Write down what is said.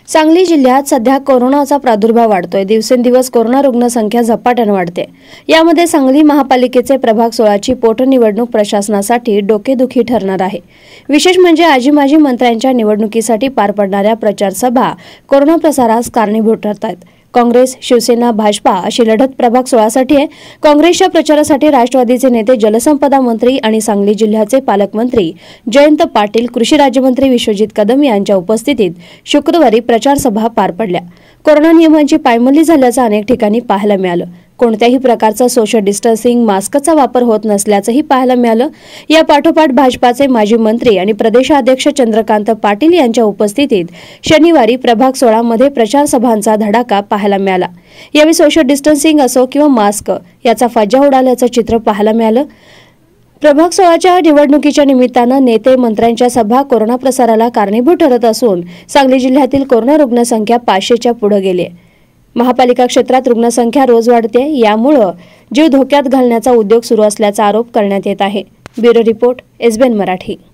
सांगली जिल्ह्यात सध्या कोरोनाचा प्रादुर्भाव वाढतोय। दिवसेंदिवस कोरोना रुग्णसंख्या झपाट्याने वाढते। यामध्ये सांगली महापालिकेचे प्रभाग 16 ची पोटनिवडणूक प्रशासनासाठी डोकेदुखी ठरणार आहे। विशेष म्हणजे आजी माजी मंत्र्यांच्या निवडणुकीसाठी पार पडणाऱ्या प्रचार सभा कोरोना प्रसारास कारणीभूत ठरतात। काँग्रेस, शिवसेना, भाजपा अशी लढत प्रभाग 16 साठी आहे। काँग्रेसच्या प्रचारासाठी राष्ट्रवादीचे नेते, जलसंपदा मंत्री आणि सांगली जिल्ह्याचे पालकमंत्री जयंत पाटील, कृषी राज्यमंत्री विश्वजित कदम यांच्या उपस्थितीत शुक्रवारी प्रचार सभा पार पडल्या। कोरोना नियमांची पायमल्ली झाल्याचं अनेक ठिकाणी पाहायला मिळालं। कोणत्याही प्रकारचा सोशल डिस्टन्सिंग, मास्कचा वापर होत नसल्याचंही पाहायला मिळालं। या पाठोपाठ भाजपाचे माजी मंत्री आणि प्रदेशाध्यक्ष चंद्रकांत पाटील यांच्या उपस्थितीत शनिवारी प्रभाग 16 मध्ये प्रचार सभांचा धडाका पाहायला मिळाला। यावेळी सोशल डिस्टन्सिंग असो किंवा मास्क याचा फज्जा उडाल्याचं चित्र पाहायला मिळालं। प्रभाग 16च्या निवडणुकीच्या निमित्तानं नेते मंत्र्यांच्या सभा कोरोना प्रसाराला कारणीभूत ठरत असून सांगली जिल्ह्यातील कोरोना रुग्णसंख्या 500च्या पुढे गेली आहे। महापालिका क्षेत्रात रुग्णसंख्या रोज वाढते, यामुळे जीव धोक्यात घालण्याचा उद्योग सुरू असल्याचा आरोप करण्यात येत आहे। Bureau report, SBN Marathi.